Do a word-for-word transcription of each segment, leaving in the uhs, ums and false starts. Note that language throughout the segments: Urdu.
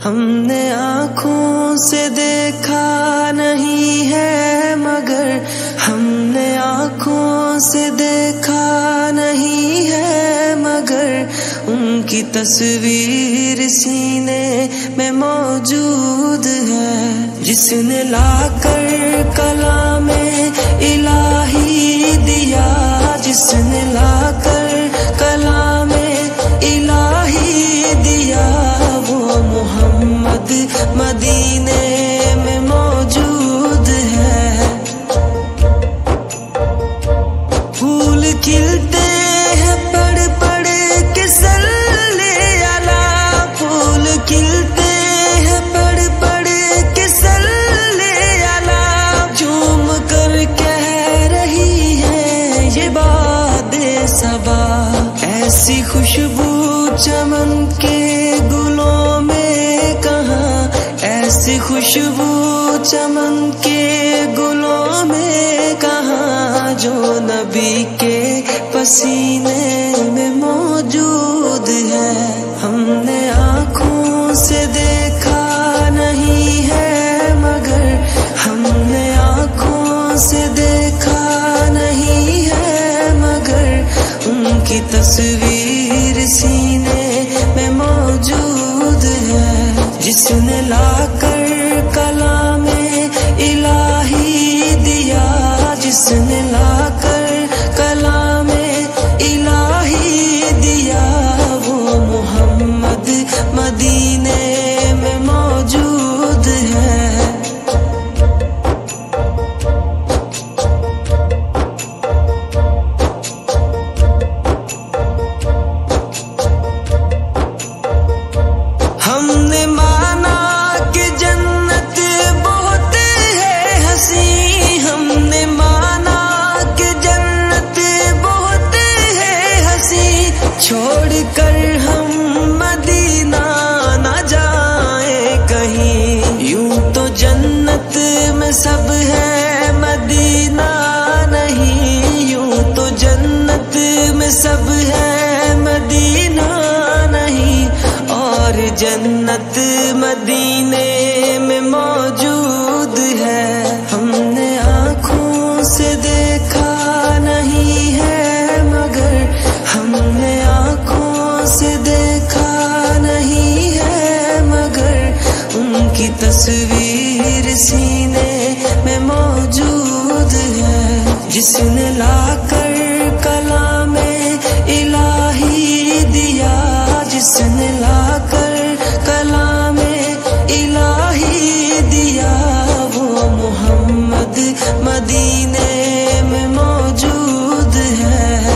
ہم نے آنکھوں سے دیکھا نہیں ہے مگر ہم نے آنکھوں سے دیکھا نہیں ہے مگر ان کی تصویر سینے میں موجود ہے، جس نے لا کر کلام الہی دیا، جس نے لا کر کلام الہی دیا، وہ محمد مدینے میں موجود ہے۔ پھول کھلتے ہیں پڑھ پڑھ کے صلی علی، پھول کھلتے ہیں پڑھ پڑھ کے صلی علی، جھوم کر کہہ رہی ہے یہ باد صبا، ایسی خوشبو چمن کے گلوں میں کہاں، ایسی خوشبو چمن کے گلوں میں کہاں، جو نبی کے پسینے میں موجود ہے۔ ہم نے آنکھوں سے دیکھا نہیں ہے مگر ہم نے آنکھوں سے دیکھا نہیں ہے مگر ان کی تصویر سینے میں موجود ہے، جس نے لا کر کلام الہی دیا، جس نے لا کر کلام الہی دیا، وہ محمد مدینے میں موجود ہے۔ ہم نے مانا کہ جنت بہت ہے حسین، ہم نے مانا کہ جنت بہت ہے حسین، چھوڑ کر ہم مدینہ نہ جائیں کہیں، یوں تو جنت میں سب ہے مدینہ نہیں، یوں تو جنت میں سب ہے مدینہ نہیں، اور جنت مدینے میں موجود ہے۔ ہم نے آنکھوں سے دیکھا نہیں ہے مگر ہم نے آنکھوں سے دیکھا نہیں ہے مگر ان کی تصویر سینے میں موجود ہے، جس نے لا کر کلام الہی دیا، جس نے لا کر کلام الہی دیا، وہ محمد مدینے میں موجود ہے۔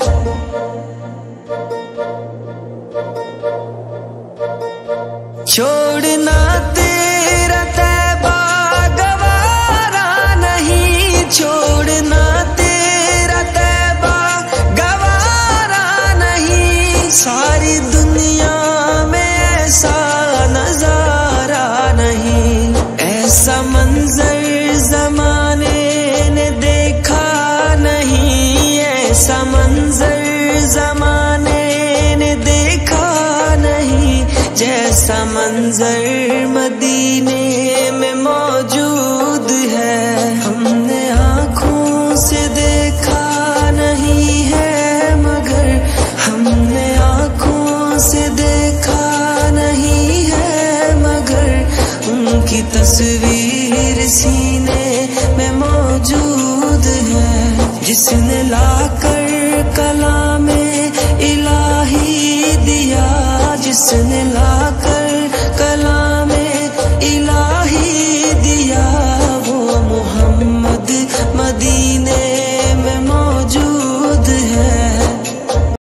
چھوڑنا تیرا طیبہ گوارا نہیں، چھوڑنا تیرا طیبہ گوارا نہیں، ساری دنیا میں ایسا نظارہ نہیں، ایسا منظر زمانے نے دیکھا نہیں، ایسا منظر زمانے نے دیکھا نہیں، جیسا منظر مدینے میں موجود ہے۔ ہم نے آنکھوں سے دیکھا نہیں ہے مگر ہم نے آنکھوں سے دیکھا نہیں ہے مگر ان کی تصویر سینے میں موجود ہے، جس نے لا کر کلام الہی دیا، جس نے